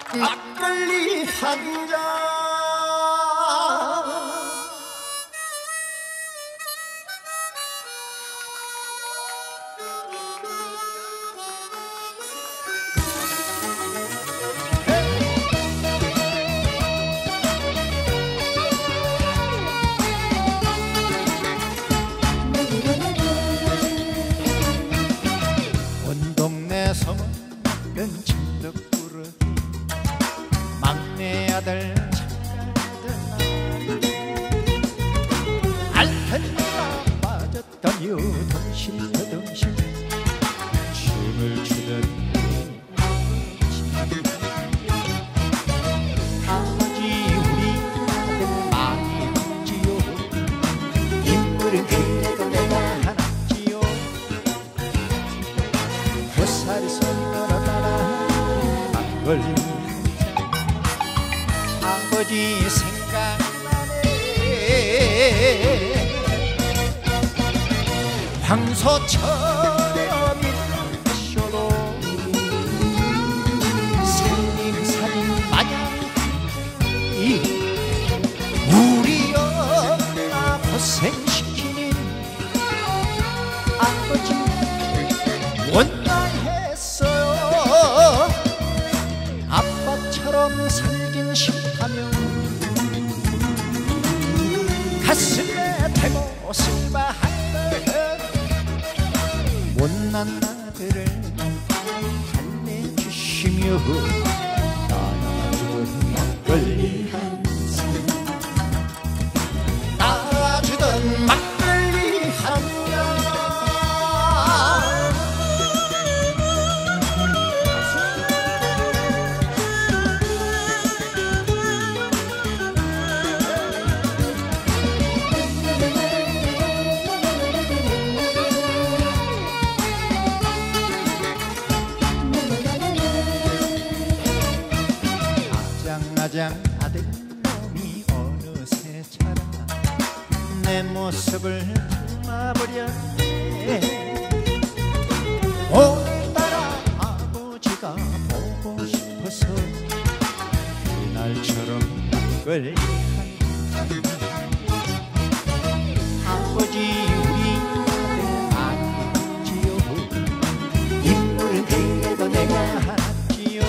막걸리 한 잔. 온 동네 소문난 진덕부르기 막내 아들 착가던 알텐가 빠졌다며 덩실덩실 춤을 추던 아버지 우리 아들 많이 했지요. 인물은 그래도 내가 하나지요. 보살이 손으로 따라 막걸리 아버지 생각나네. 황소처럼 있는 쇼로 생님 사진 마냥 우리 엄마 고생시키는 아버지 원망했어요. 아빠처럼 살긴 싫다며 가슴에 대고 슬퍼하는 못난 아들을 달래주시며 따라주던 막걸리 한 잔. 따라주던 막걸리 한 잔. 아장 아들놈이 어느새 자라 내 모습을 품어버렸네. 오늘따라 아버지가 보고 싶어서 그날처럼 막걸리 한 잔. 아버지 우리 아들 많이 했지요. 인물은 그래도 내가 하나지요.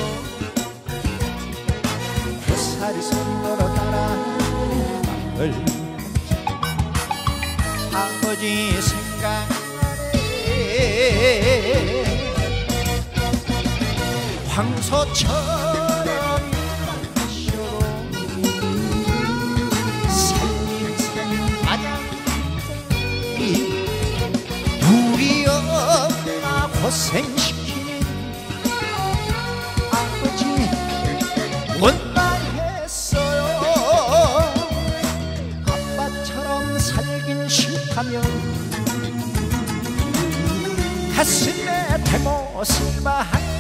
보살이 손으로 따라 막걸리 아버지 생각나네. 황소처럼 쇼로 살림 마냥 우리 엄마 고생시키는 아버지 원망했어요. 아빠처럼 살긴 싫다며 가슴에 대고 슬퍼하는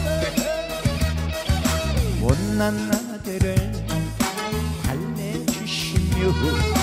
못난 아들을 달래주시며